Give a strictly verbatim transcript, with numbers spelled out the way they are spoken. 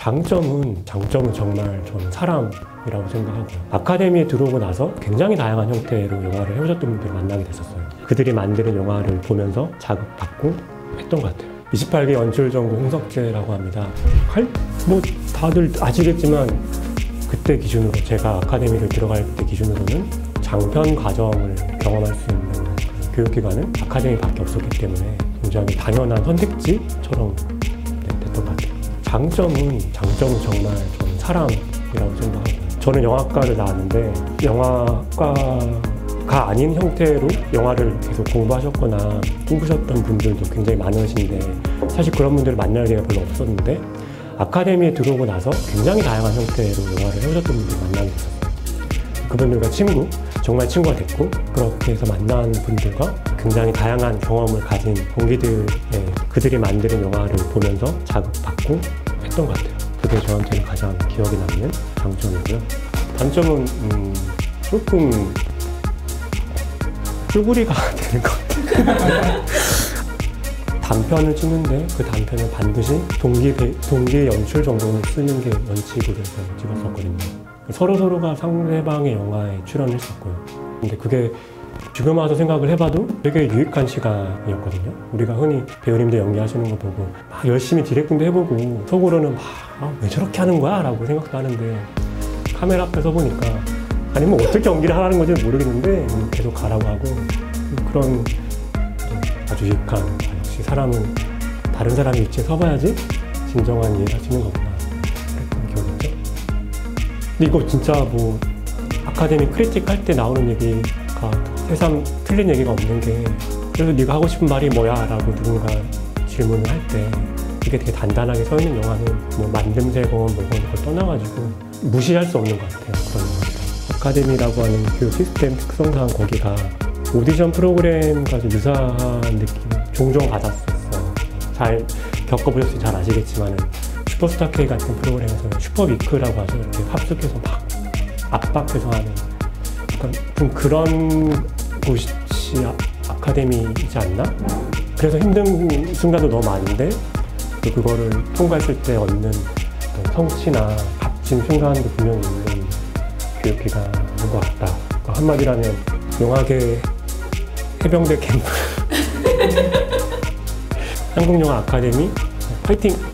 장점은 장점은 정말 저는 사람이라고 생각하고요. 아카데미에 들어오고 나서 굉장히 다양한 형태로 영화를 해오셨던 분들을 만나게 됐었어요. 그들이 만드는 영화를 보면서 자극받고 했던 것 같아요. 이십팔 기 연출전공 홍석재라고 합니다. 할, 뭐 다들 아시겠지만 그때 기준으로 제가 아카데미를 들어갈 때 기준으로는 장편 과정을 경험할 수 있는 그 교육기관은 아카데미밖에 없었기 때문에 굉장히 당연한 선택지처럼 네, 됐던 것 같아요. 장점은 장점은 정말 저는 사람이라고 생각하고요. 저는 영화과를 나왔는데 영화과가 아닌 형태로 영화를 계속 공부하셨거나 꿈꾸셨던 분들도 굉장히 많으신데 사실 그런 분들을 만날 기회가 별로 없었는데 아카데미에 들어오고 나서 굉장히 다양한 형태로 영화를 해오셨던 분들을 만나게 됐었어요. 그분들과 친구, 정말 친구가 됐고 그렇게 해서 만난 분들과 굉장히 다양한 경험을 가진 동기들의 그들이 만드는 영화를 보면서 자극받고 했던 것 같아요. 그게 저한테는 가장 기억에 남는 장점이고요. 단점은 음, 조금 쭈구리가 되는 것 같아요. 단편을 찍는데 그 단편을 반드시 동기, 배, 동기 연출 정도는 쓰는 게 원칙으로 해서 찍었었거든요. 서로서로가 상대방의 영화에 출연을 했었고요. 근데 그게 지금 와서 생각을 해봐도 되게 유익한 시간이었거든요. 우리가 흔히 배우님들 연기하시는 거 보고 막 열심히 디렉팅도 해보고 속으로는 막 왜 저렇게 하는 거야? 라고 생각도 하는데 카메라 앞에 서 보니까 아니 뭐 어떻게 연기를 하라는 건지는 모르겠는데 계속 가라고 하고 그런 아주 유익한 역시 사람은 다른 사람이 위치에 서봐야지 진정한 이해를 할 수 있는 거구나 그랬던 기억이 있죠. 근데 이거 진짜 뭐 아카데미 크리틱 할 때 나오는 얘기가 세상 틀린 얘기가 없는 게 그래서 네가 하고 싶은 말이 뭐야? 라고 누군가 질문을 할 때 이게 되게 단단하게 서 있는 영화는 뭐 만듦새건 뭐건 그걸 떠나가지고 무시할 수 없는 것 같아요. 그런 영화들. 아카데미라고 하는 교육 시스템 특성상 거기가 오디션 프로그램과 좀 유사한 느낌을 종종 받았었어요. 잘 겪어보셨으면 잘 아시겠지만 슈퍼스타 K 같은 프로그램에서는 슈퍼위크라고 하죠. 이렇게 합숙해서 막 압박해서 하는 약간 좀 그런 곳이 아, 아카데미이지 않나? 그래서 힘든 순간도 너무 많은데 또 그거를 통과했을 때 얻는 성취나 값진 순간도 분명히 있는 교육기관인 것 같다. 한마디로 하면 영화계 해병대 캠프 한국영화 아카데미 화이팅!